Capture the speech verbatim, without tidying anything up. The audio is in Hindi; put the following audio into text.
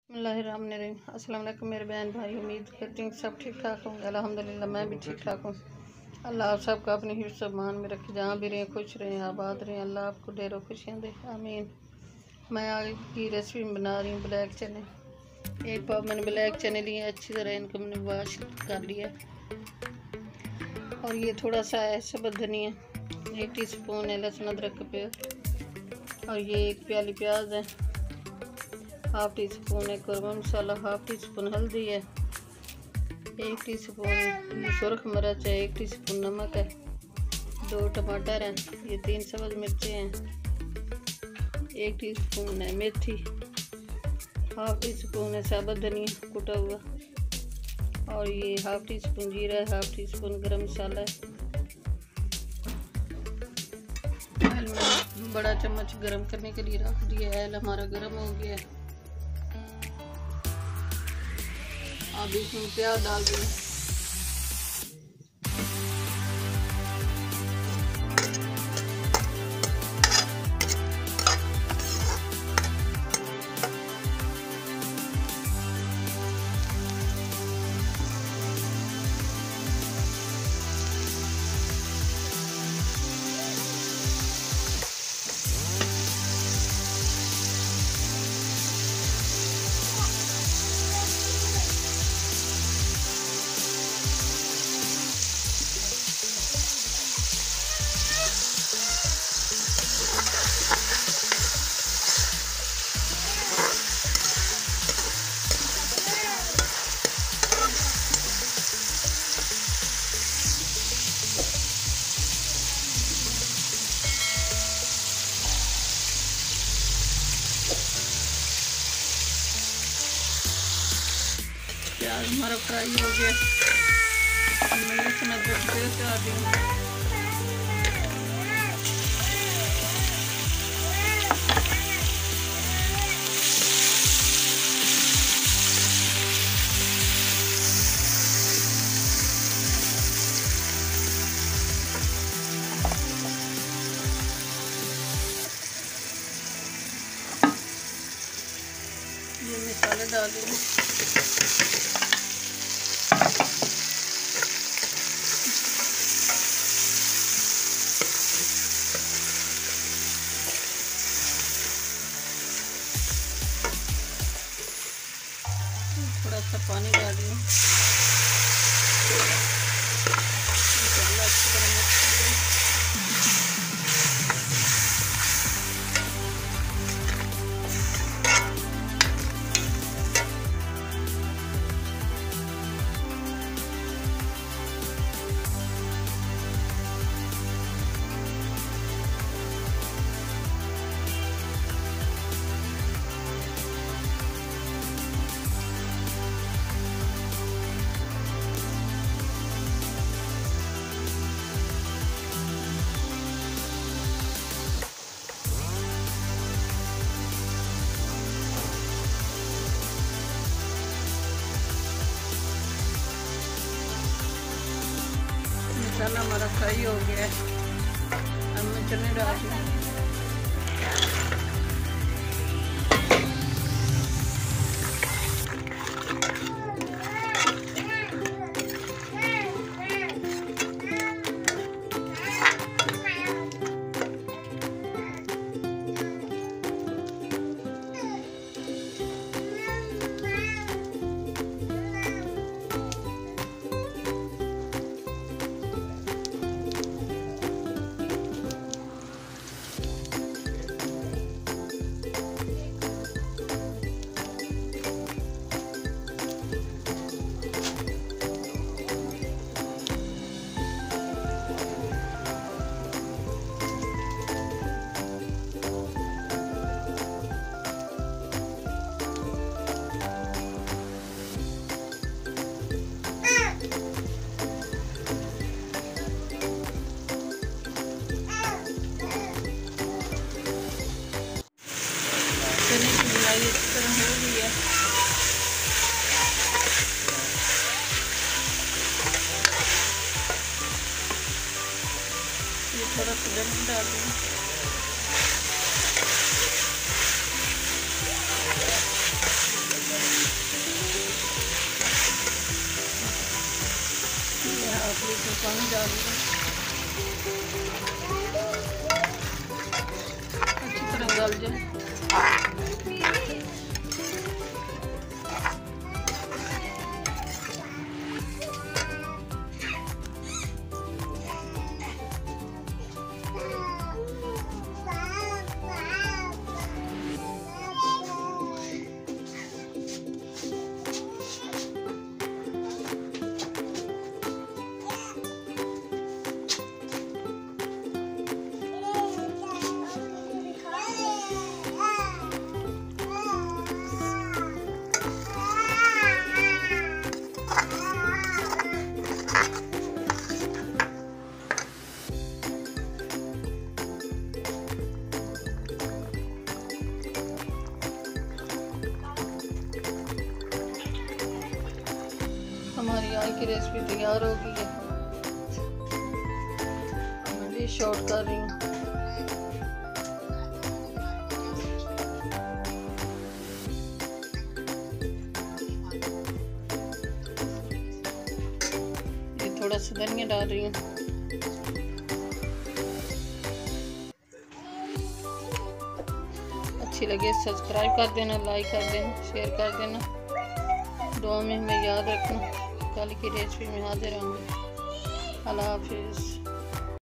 बिस्मिल्लाहिर्रहमानिर्रहीम। अस्सलाम वालेकुम मेरे बहन भाई, उम्मीद करती हूँ सब ठीक ठाक होंगे। अल्हम्दुलिल्लाह मैं भी ठीक ठाक हूँ। अल्लाह आप सबका अपनी हिफ्ज़ मान में रखे, जहाँ भी रहें खुश रहें, आबाद रहें। अल्लाह आपको ढेरों खुशियाँ दे, आमीन। मैं आज की रेसिपी बना रही हूँ ब्लैक चने। एक पाव मैंने ब्लैक चने लिए, अच्छी तरह इनको मैंने वॉश कर लिया। और ये थोड़ा सा है सब्ज़ धनिया, एक टी स्पून है लहसुन अदरक का पेस्ट, और ये एक प्याली प्याज है, हाफ टी स्पून है korma masala, half teaspoon हल्दी है, एक टी स्पून सुरख मिर्च है, एक टी स्पून नमक है, दो टमाटर हैं, ये तीन सब्ज़ मिर्चें हैं, एक टी स्पून है मेथी, हाफ टी स्पून है साबुत धनिया कुटा हुआ, और ये हाफ टी स्पून जीरा है, हाफ टी स्पून गरम मसाला है। बड़ा चम्मच गरम करने के लिए रख दिया है, हमारा गरम हो गया है। अब इसमें प्याज डाल दें। प्याज हमारा फ्राई हो गया, मैं लहसुन अदरक का पेस्ट डाल दूँ। ये मसाले डाल दूँ। थोड़ा सा पानी डाल दिया, मसाला अच्छी तरह मिक्स कर दें। मसाला हमारा फ्राई हो गया है, अब मैं चने डाल दूँ। पानी डाल दिया, अच्छी तरह गल जाए। हमारी आज की रेसिपी तैयार हो गई है। मैं भी शॉर्ट कर रही हूँ। ये थोड़ा सा धनिया डाल रही हूँ। अच्छी लगे सब्सक्राइब कर देना, लाइक कर देना, शेयर कर देना, दुआ में हमें याद रखना। कल की रेसिपी में हाजिर होंगे। अल्लाह हाफिज़।